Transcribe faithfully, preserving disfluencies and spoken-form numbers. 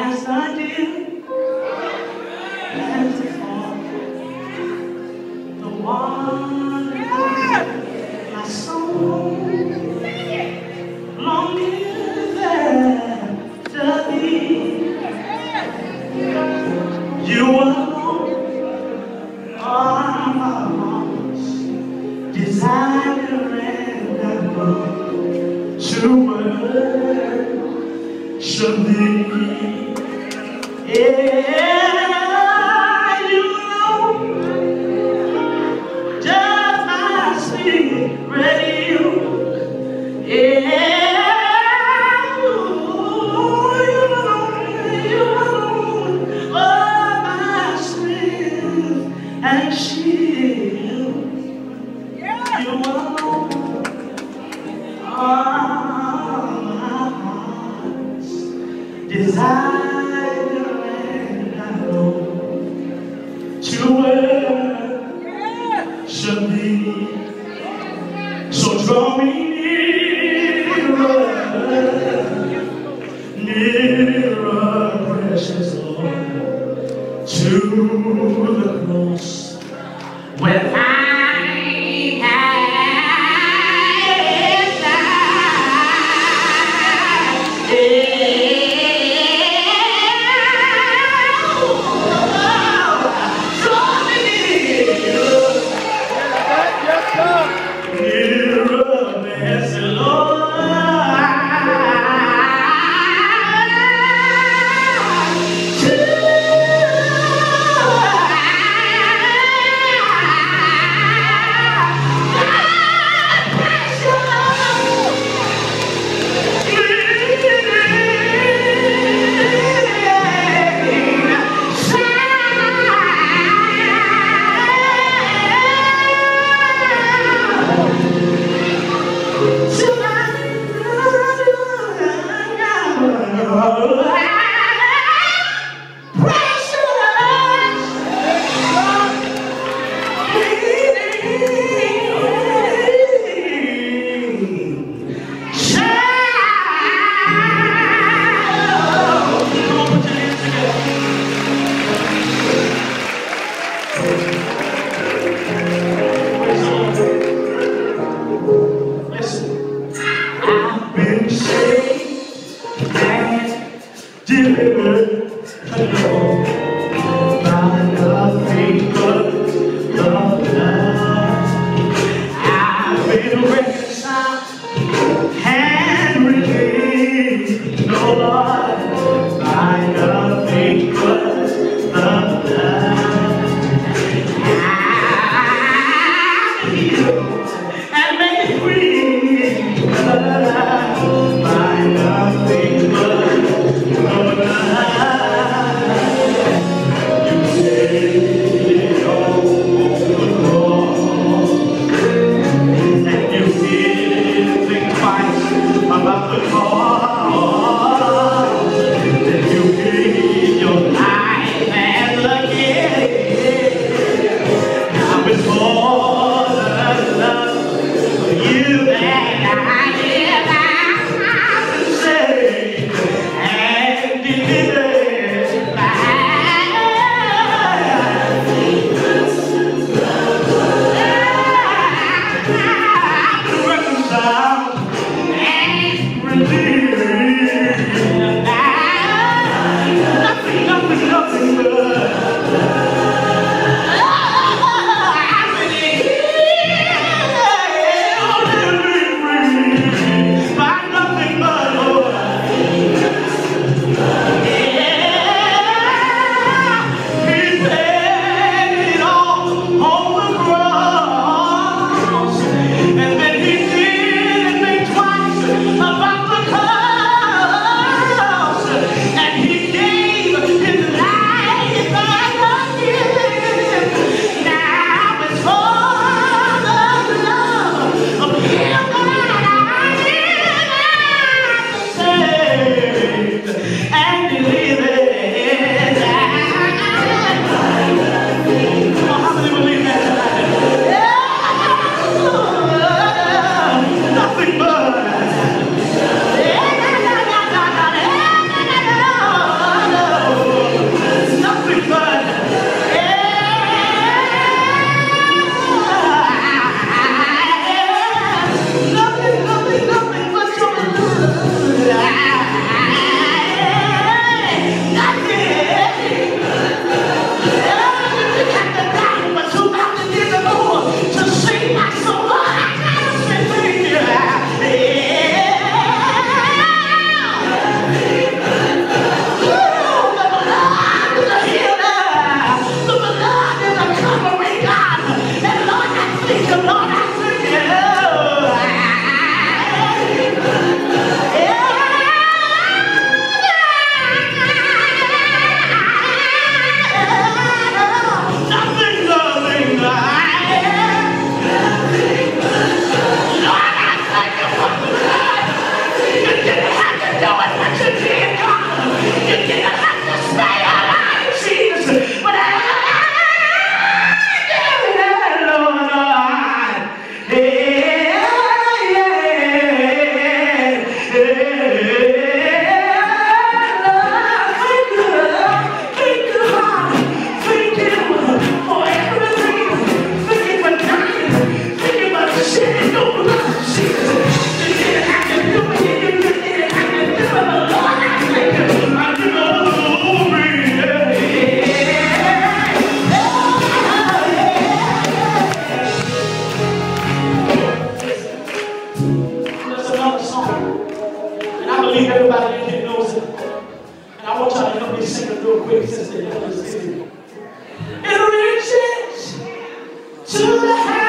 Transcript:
as I did and before. The one my soul longing there to be. You alone are my heart's desire, and I know to worship thee. Yeah, you know just my spirit you. Yeah. And shield, yeah. You alone are my heart's desire, and I know to worship thee. So draw me nearer, nearer, precious Lord, to the cross. When I have died, draw me nearer, nearer, blessed Lord. Delivered alone by nothing but the blood. I've been reconciled and redeemed, no Lord, by nothing but the blood. I'm healed and made free by nothing but about the cause. knows it. And I want y'all to help me sing it real quick since they know this. It reaches to the